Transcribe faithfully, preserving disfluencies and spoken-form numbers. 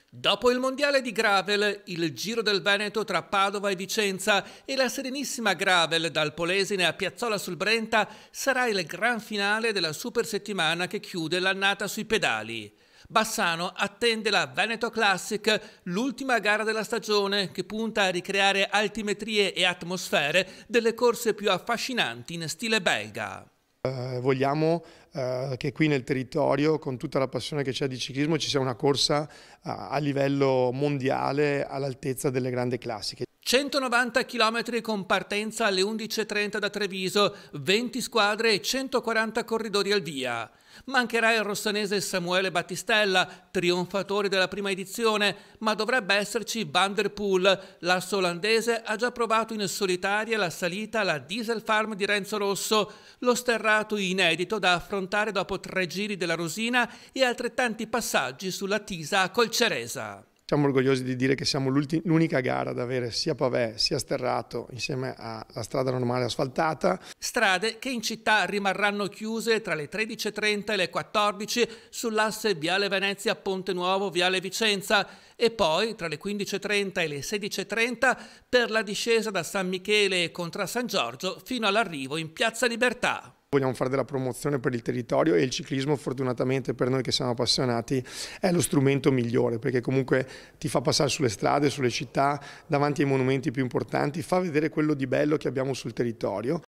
Dopo il mondiale di gravel, il Giro del Veneto tra Padova e Vicenza e la Serenissima Gravel dal Polesine a Piazzola sul Brenta sarà il gran finale della super settimana che chiude l'annata sui pedali. Bassano attende la Veneto Classic, l'ultima gara della stagione che punta a ricreare altimetrie e atmosfere delle corse più affascinanti in stile belga. Eh, vogliamo eh, che qui nel territorio, con tutta la passione che c'è di ciclismo, ci sia una corsa eh, a livello mondiale all'altezza delle grandi classiche. centonovanta chilometri con partenza alle undici e trenta da Treviso, venti squadre e centoquaranta corridori al via. Mancherà il rossanese Samuele Battistella, trionfatore della prima edizione, ma dovrebbe esserci Van der Poel. L'asso olandese ha già provato in solitaria la salita alla Diesel Farm di Renzo Rosso, lo sterrato inedito da affrontare dopo tre giri della Rosina e altrettanti passaggi sulla Tisa a Colceresa. Siamo orgogliosi di dire che siamo l'unica gara ad avere sia pavé sia sterrato insieme alla strada normale asfaltata. Strade che in città rimarranno chiuse tra le tredici e trenta e le quattordici sull'asse Viale Venezia Ponte Nuovo Viale Vicenza e poi tra le quindici e trenta e le sedici e trenta per la discesa da San Michele e Contra San Giorgio fino all'arrivo in Piazza Libertà. Vogliamo fare della promozione per il territorio e il ciclismo, fortunatamente per noi che siamo appassionati, è lo strumento migliore, perché comunque ti fa passare sulle strade, sulle città, davanti ai monumenti più importanti, fa vedere quello di bello che abbiamo sul territorio.